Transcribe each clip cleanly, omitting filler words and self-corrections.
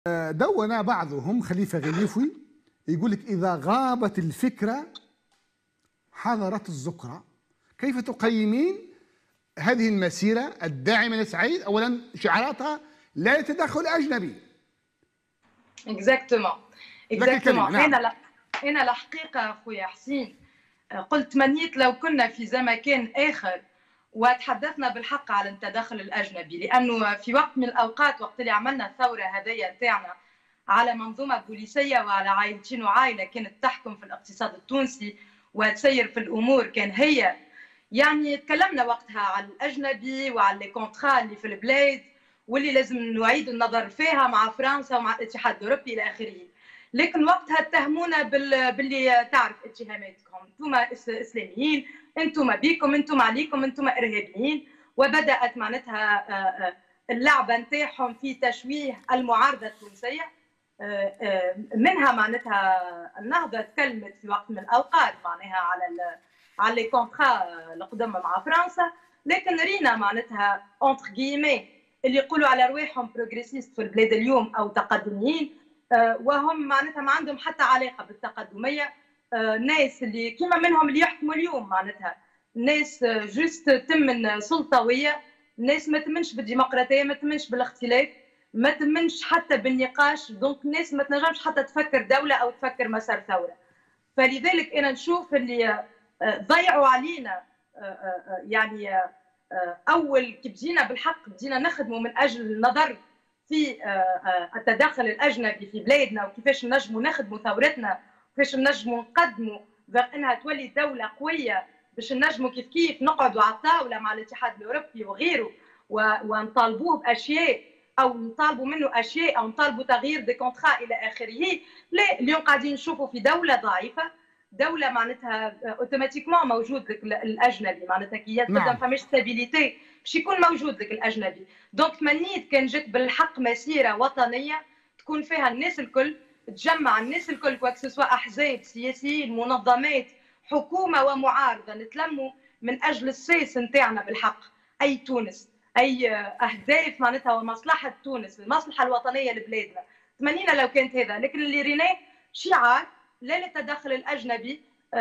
دون بعضهم خليفة غليفي يقول لك إذا غابت الفكرة حضرت الذكرى. كيف تقيمين هذه المسيرة الداعمة لسعيد؟ أولا شعاراتها لا يتدخل أجنبي. اكزاكتومون نعم. انا الحقيقه اخويا حسين قلت تمنيت لو كنا في زمكان اخر وتحدثنا بالحق على التدخل الاجنبي، لانه في وقت من الاوقات وقت اللي عملنا الثوره هذيا تاعنا على منظومه بوليسيه وعلى عائلتين وعائله كانت تحكم في الاقتصاد التونسي وتسير في الامور، كان هي يعني تكلمنا وقتها على الاجنبي وعلى لي كونترا اللي في البلاد واللي لازم نعيد النظر فيها مع فرنسا ومع الاتحاد الاوروبي الى اخره. لكن وقتها اتهمونا باللي تعرف اتهاماتكم، انتم اسلاميين، انتم بيكم، انتم عليكم، انتم ارهابيين، وبدات معناتها اللعبه نتاعهم في تشويه المعارضه التونسيه. منها معناتها النهضه تكلمت في وقت من الاوقات معناها على لي كونترا القدم مع فرنسا، لكن رينا معناتها اونتر كيمي اللي يقولوا على رواحهم بروغريسيست في البلاد اليوم او تقدميين، وهم معناتها ما عندهم حتى علاقه بالتقدميه، ناس اللي كيما منهم اللي يحكموا اليوم معناتها ناس جوست تمن سلطويه، ناس ما تمنش بالديمقراطيه، ما تمنش بالاختلاف، ما تمنش حتى بالنقاش، دونك ناس ما تنجمش حتى تفكر دوله او تفكر مسار ثوره. فلذلك انا نشوف اللي ضيعوا علينا يعني اول كي بدينا بالحق بدينا نخدموا من اجل النظر في التدخل الاجنبي في بلادنا وكيفاش نجموا نخدموا ثورتنا وكيفاش نجموا نقدموا انها تولي دوله قويه باش نجموا كيف نقعدوا على الطاوله مع الاتحاد الاوروبي وغيره ونطالبوه باشياء او نطالبوا منه اشياء او نطالبوا تغيير دي كونترا الى اخره. لا، اليوم قاعدين نشوفوا في دوله ضعيفه، دوله معناتها اوتوماتيكمون موجود لك الاجنبي، معناتها كي تبدا ما فماش ستابيليتي باش يكون موجود لك الاجنبي. دونك تمنيت كان جات بالحق مسيره وطنيه تكون فيها الناس الكل، تجمع الناس الكل سواء احزاب سياسيين منظمات حكومه ومعارضه، نتلموا من اجل السيس نتاعنا بالحق، اي تونس، اي اهداف معناتها ومصلحه تونس، المصلحه الوطنيه لبلادنا. تمنينا لو كانت هذا، لكن اللي ريناه شعار لا للتدخل الاجنبي،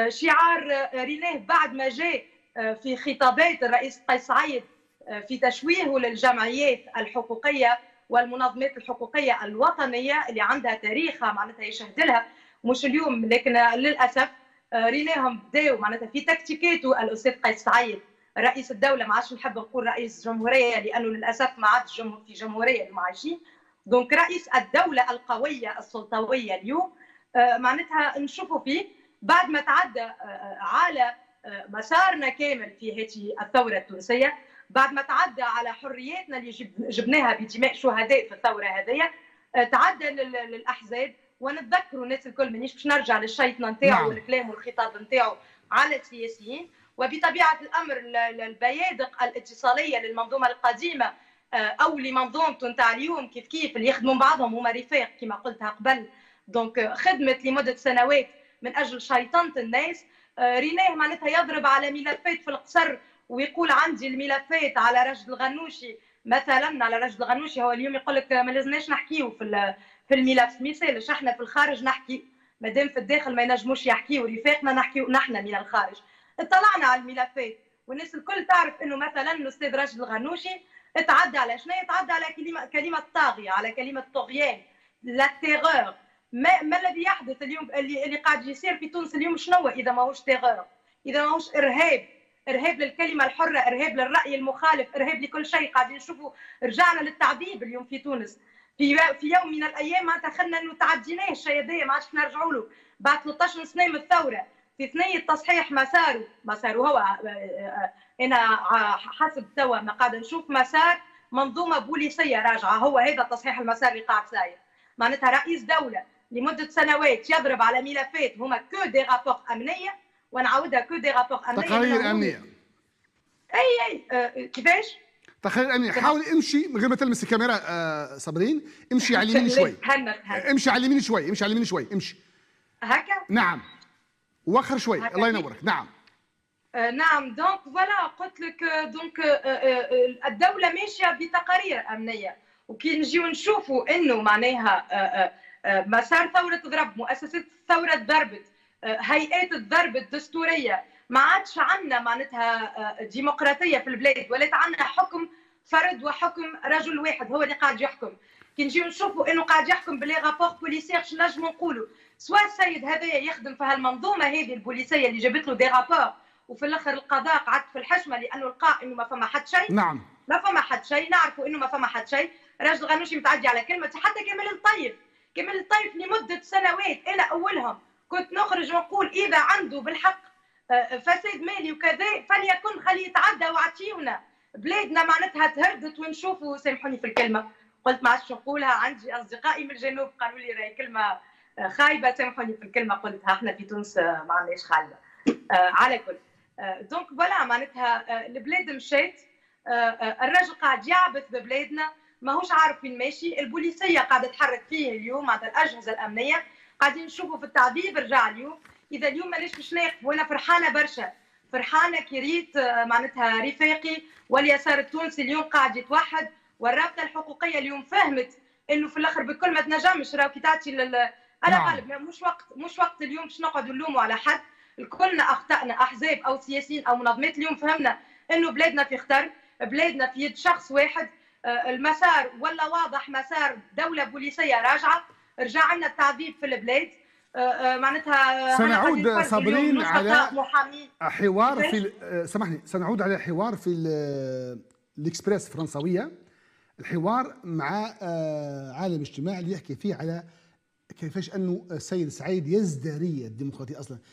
شعار ريناه بعد ما جاء في خطابات الرئيس قيس سعيد في تشويهه للجمعيات الحقوقيه والمنظمات الحقوقيه الوطنيه اللي عندها تاريخها معناتها يشهد لها، مش اليوم، لكن للاسف ريناهم بداوا معناتها في تكتيكاته الاستاذ قيس سعيد رئيس الدوله، ما عادش نحب نقول رئيس جمهوريه لانه للاسف ما عادش في جمهوريه اللي عايشين، دونك رئيس الدوله القويه السلطويه اليوم معناتها نشوفوا فيه بعد ما تعدى على مسارنا كامل في هذه الثوره التونسيه، بعد ما تعدى على حرياتنا اللي جبناها بدماء شهداء في الثوره هذه، تعدى للاحزاب. ونتذكروا الناس الكل، مانيش باش نرجع للشيطنه نتاعو والكلام والخطاب نتاعو على السياسيين، وبطبيعه الامر البيادق الاتصاليه للمنظومه القديمه او لمنظومته نتاع اليوم كيف اللي يخدموا بعضهم هما رفاق كما قلتها قبل، دونك خدمت لمده سنوات من اجل شيطنه الناس. ريناه معناتها يضرب على ملفات في القصر ويقول عندي الملفات على رشد الغنوشي مثلا، على رشد الغنوشي هو اليوم يقول لك ما لازمناش نحكيو في الملف، ما يسالش احنا في الخارج نحكي، مادام في الداخل ما ينجموش يحكيوا رفاقنا نحكيو نحن من الخارج. اطلعنا على الملفات والناس الكل تعرف انه مثلا الاستاذ راشد الغنوشي اتعدى على شنو؟ اتعدى على كلمه طاغيه، على كلمه طغيان، لا تيغور. ما الذي يحدث اليوم اللي قاعد يصير في تونس اليوم شنو اذا ماهوش تيغور؟ اذا ماهوش ارهاب، ارهاب للكلمه الحره، ارهاب للراي المخالف، ارهاب لكل شيء. قاعدين نشوفوا رجعنا للتعذيب اليوم في تونس، في يوم من الايام معناتها خلنا انه تعديناه الشيء هذايا ما عادش نرجعوا له بعد 13 سنه من الثوره، في ثنيه تصحيح مساره هو انا حسب توا ما قاعده نشوف مسار منظومه بوليسيه راجعه، هو هذا تصحيح المسار اللي قاعد صاير، معناتها رئيس دوله لمده سنوات يضرب على ملفات هما كو دي رابور امنيه، ونعاودها كو دي رابور امنيه، تقارير امنيه. اي كيفاش؟ تقارير امنيه. حاولي امشي من غير ما تلمس الكاميرا صابرين، امشي على اليمين شوي، امشي على اليمين شوي، امشي على اليمين شوي، امشي هكا. نعم، وخر شوي، الله ينورك. نعم نعم، دونك فوالا قلت لك، دونك الدوله ماشيه بتقارير امنيه، وكي نجيو نشوفوا انه معناها مسار ثوره ضرب، مؤسسات الثوره ضربت، هيئات الضرب الدستوريه، ما عادش عندنا معناتها ديمقراطيه في البلاد، ولات عندنا حكم فرد وحكم رجل واحد هو اللي قاعد يحكم. كي نجيو نشوفوا انه قاعد يحكم بلي رابور بوليسيير، شنو نجموا نقولوا؟ سواء السيد هذايا يخدم في هالمنظومه هذه البوليسيه اللي جابت له دي رابور، وفي الاخر القضاء قعد في الحشمه لانه لقى انه ما فما حد شيء. نعم، ما فما حد شيء، نعرفوا انه ما فما حد شيء. راجل غنوشي متعدي على كلمتي. حتى كمال الطيب، كمال الطيب لمده سنوات انا اولهم كنت نخرج ونقول اذا عنده بالحق فساد مالي وكذا فليكن خليه يتعدى وعطيونا. بلادنا معناتها تهردت ونشوفوا، سامحوني في الكلمه قلت ما عادش نقولها، عندي اصدقائي من الجنوب قالوا لي راهي كلمه خايبه، سامحوني في الكلمه قلتها، احنا في تونس ما عندناش خايبه. على كل دونك فوالا معناتها البلاد مشات، الراجل قاعد يعبث ببلادنا، ماهوش عارف فين ماشي. البوليسيه قاعده تحرك فيه اليوم، معناتها الاجهزه الامنيه قاعدين نشوفوا في التعذيب. رجع اليوم اذا اليوم ماناش باش ناقف، وانا فرحانه برشا، فرحانه كي ريت معناتها رفاقي واليسار التونسي اليوم قاعد يتوحد، والرابطه الحقوقيه اليوم فهمت انه في الاخر بكل ما تنجمش راهو كي تعطي على غالب مش وقت اليوم باش نقعدوا نلوموا على حد. كلنا اخطانا، احزاب او سياسيين او منظمات، اليوم فهمنا انه بلادنا في خطر، بلادنا في يد شخص واحد. المسار ولا واضح، مسار دوله بوليسيه راجعه، رجع لنا التعذيب في البلاد. معناتها سنعود صابرين على حوار في سامحني، سنعود على حوار في الإكسبريس الفرنسوية، الحوار مع عالم اجتماعي اللي يحكي فيه على كيفاش انه السيد سعيد يزدري الديمقراطيه اصلا،